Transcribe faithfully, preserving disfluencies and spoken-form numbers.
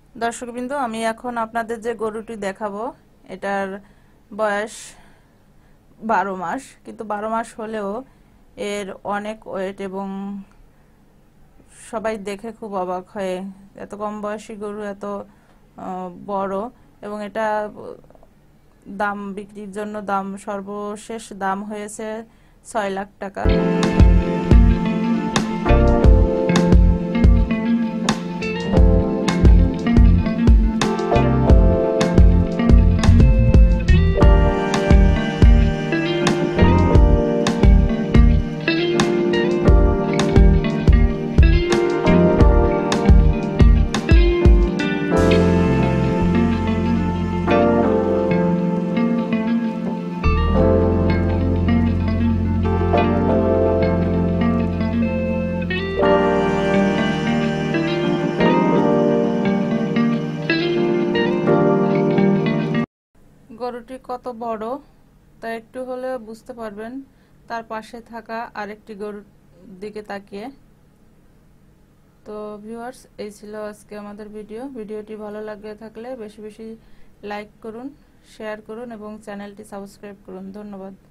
দর্শকবৃন্দ, আমি এখন আপনাদের যে গরুটি দেখাবো এটার বয়স বারো মাস, কিন্তু বারো মাস হলেও এর অনেক ওয়েট এবং সবাই দেখে খুব অবাক হয় এত কম বয়সী গরু এত বড়। এবং এটা দাম বিক্রির জন্য দাম সর্বশেষ দাম হয়েছে ছয় লাখ টাকা। গরুটি কত বড় তা একটু হলেও বুঝতে পারবেন তার পাশে থাকা আরেকটি গরুর দিকে তাকিয়ে। তো ভিউয়ার্স, এই ছিল আজকে আমাদের ভিডিও। ভিডিওটি ভালো লাগে থাকলে বেশি বেশি লাইক করুন, শেয়ার করুন এবং চ্যানেলটি সাবস্ক্রাইব করুন। ধন্যবাদ।